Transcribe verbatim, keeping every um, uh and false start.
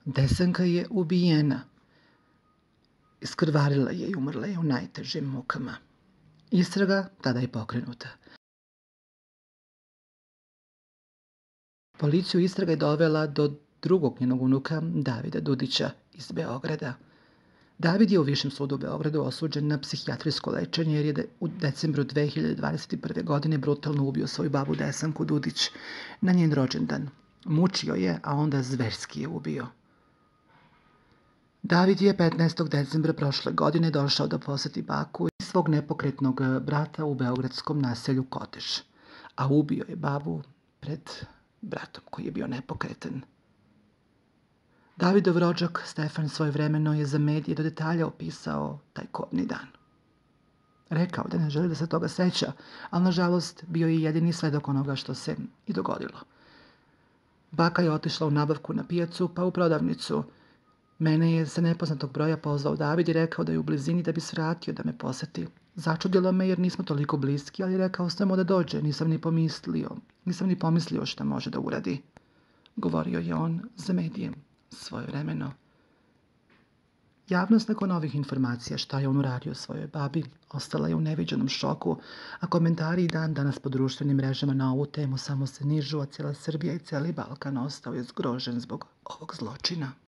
Desanka je ubijena. Iskrvarila je i umrla je u najtežim mukama. Istraga tada je pokrenuta. Policiju istraga je dovela do drugog njenog unuka, Davida Dudića iz Beograda. David je u Višem sudu u Beogradu osuđen na psihijatrijsko lečenje jer je u decembru dve hiljade dvadeset prve. godine brutalno ubio svoju babu Desanku Dudić na njen rođendan. Mučio je, a onda zverski je ubio. David je petnaestog decembra prošle godine došao da poseti baku i svog nepokretnog brata u beogradskom naselju Kotež, a ubio je babu pred bratom koji je bio nepokretan. Davidov rođak Stefan svojevremeno je za medije do detalja opisao taj kobni dan. Rekao da ne želi da se toga seća, ali nažalost bio je jedini svedok onoga što se i dogodilo. Baka je otišla u nabavku na pijacu pa u prodavnicu. Mene je sa nepoznatog broja pozvao David i rekao da je u blizini da bi svratio da me poseti. Začudilo me jer nismo toliko bliski, ali rekao samo da dođe, nisam ni pomislio, nisam ni pomislio šta može da uradi. Govorio je on za medije svojevremeno. Javnost nakon ovih informacija šta je on uradio svojoj babi ostala je u neviđenom šoku, a komentari i dan danas po društvenim mrežama na ovu temu samo se nižu, a cijela Srbija i cijeli Balkan ostao je zgrožen zbog ovog zločina.